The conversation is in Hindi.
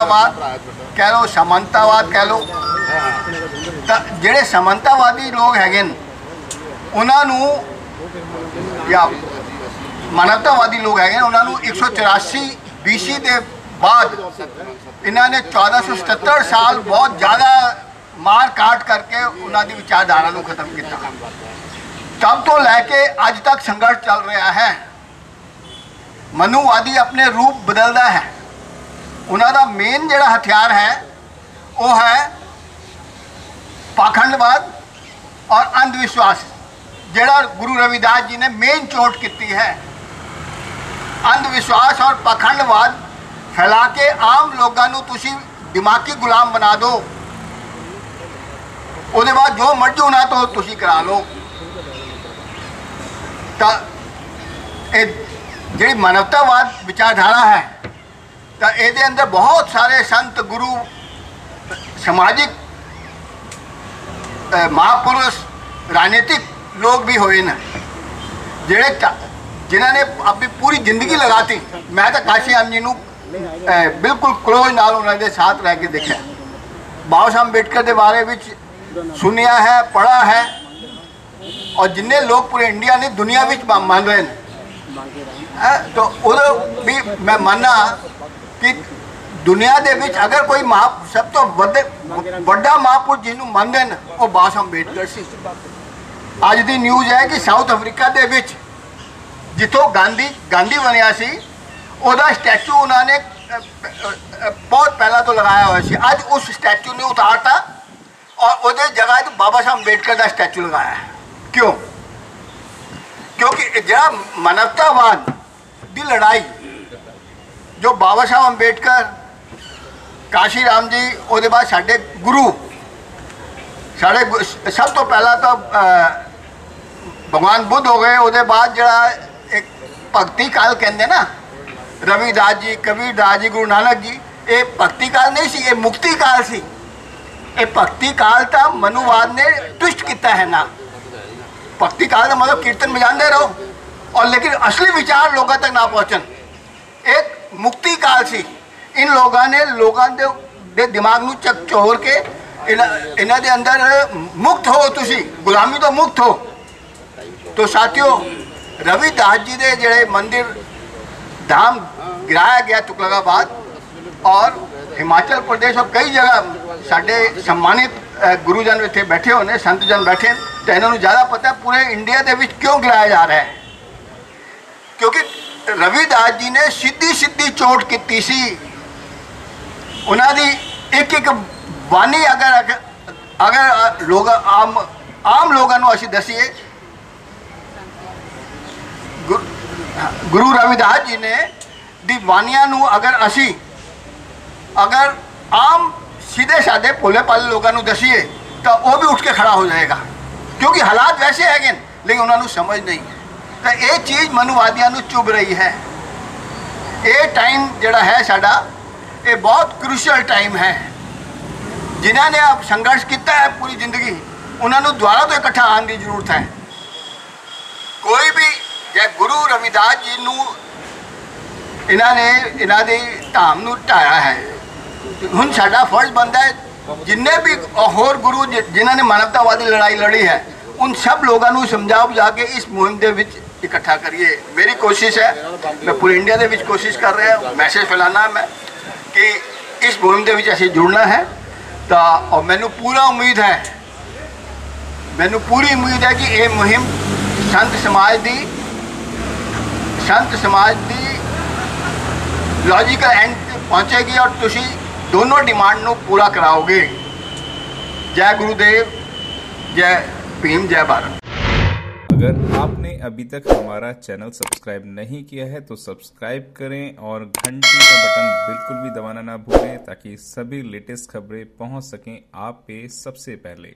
कह लो, समानतावाद कह लो, ਜਿਹੜੇ समानतावादी लोग हैगे उन्होंने या मानवतावादी लोग हैगे उन्होंने 184 BC के बाद इन्होंने 1477 साल बहुत ज़्यादा मार काट करके उन्होंने विचारधारा को खत्म किया। तब तो लैके अज तक संघर्ष चल रहा है। मनुवादी अपने रूप बदलता है। उन्होंने मेन जिहड़ा हथियार है वो है पाखंडवाद और अंधविश्वास। जिहड़ा गुरु रविदास जी ने मेन चोट की है, अंधविश्वास और पाखंडवाद फैला के आम लोगों को तुसी दिमागी गुलाम बना दो, उसके बाद जो मर्जी होना तो तुसी करा लो। तो जी मानवतावाद विचारधारा है तो ये अंदर बहुत सारे संत गुरु सामाजिक महापुरुष राजनीतिक लोग भी हुए हैं जेड़े जिन्होंने अपनी पूरी जिंदगी लगाती। मैं तो काशी राम जी बिल्कुल क्लोज नाल उन्होंने साथ रह के देखा, बाबा साहब अम्बेडकर के बारे में सुनिया है, पढ़ा है, और जिन्ने लोग पूरे इंडिया ने दुनिया में मान रहे हैं। तो उधर भी मैं मानना कि दुनिया के विच अगर कोई सब तो बड़ा महापुरुष जिन्होंने मानते हैं वो बाबा साहब अम्बेडकर से। अज की न्यूज़ है कि साउथ अफ्रीका के विच जिथों गांधी बनया सी उहदा स्टैचू उन्होंने बहुत पहला तो लगाया हुआ सी। अज उस स्टैचू ने उतारता और उहदे जगह तो बाबा साहब अम्बेडकर का स्टैचू लगाया है। क्यों? क्योंकि जरा मानवतावाद की लड़ाई जो बाबा साहब अम्बेडकर, काशी राम जी, उसके बाद साढ़े गुरु, साढ़े सब तो पहला तो भगवान बुद्ध हो गए, उसके बाद जरा एक भगती काल कहते ना, रविदास जी, कबीरदास जी, गुरु नानक जी, ये भगती काल नहीं सी, ये मुक्ति काल सी। ये भगती काल तो मनुवाद ने ट्विस्ट किया है ना। भक्ति काल का मतलब कीर्तन बजाते रहो और लेकिन असली विचार लोगों तक ना पहुँचन। एक मुक्ति काल सी। इन लोगों ने लोगों के दिमाग में चकचोर के इन्हों के अंदर मुक्त हो, तुसी गुलामी तो मुक्त हो। तो साथियों, रविदास जी के जोड़े मंदिर धाम गिराया गया तुगलकाबाद और हिमाचल प्रदेश और कई जगह साढ़े सम्मानित गुरुजन इतने बैठे होने, संत जन बैठे, तो इन्होंने ज़्यादा पता है पूरे इंडिया के विच क्यों गिराया जा रहा है। क्योंकि रविदास जी ने सीधी सीधी चोट की सी। उन्होंने एक एक बानी अगर लोग आम लोगों को असी दसीए, गुरु रविदास जी ने दी बानियां अगर आम सीधे साधे भोले भाले लोगों को दसीए तो वो भी उठ के खड़ा हो जाएगा। क्योंकि हालात वैसे है लेकिन उन्होंने समझ नहीं। तो ये चीज़ मनुवादियों को चुभ रही है। ये टाइम जोड़ा है साडा, ये बहुत क्रूशियल टाइम है। जिन्होंने अब संघर्ष किया है पूरी जिंदगी, उन्होंने दोबारा तो इकट्ठा आने की जरूरत है। कोई भी जै गुरु रविदास जी इन्होंने धाम को ढाया है, हुण साडा फर्ज बनता है जिन्हें भी होर गुरु जिन्होंने मानवतावादी लड़ाई लड़ी है उन सब लोगों को समझा बुझा के इस मुहिम के विच इकट्ठा करिए। मेरी कोशिश है, मैं पूरे इंडिया के विच कोशिश कर रहा हूँ, मैसेज फैलाना मैं कि इस मुहिम के विच असीं जुड़ना है। तो और मैनू पूरा उम्मीद है, मैनू पूरी उम्मीद है कि ये मुहिम संत समाज की लॉजिकल एंड पहुँचेगी और तुसी दोनों डिमांड को पूरा कराओगे। जय गुरुदेव, जय भीम, जय भारत। अगर आपने अभी तक हमारा चैनल सब्सक्राइब नहीं किया है तो सब्सक्राइब करें और घंटी का बटन बिल्कुल भी दबाना ना भूलें ताकि सभी लेटेस्ट खबरें पहुंच सकें आप पे सबसे पहले।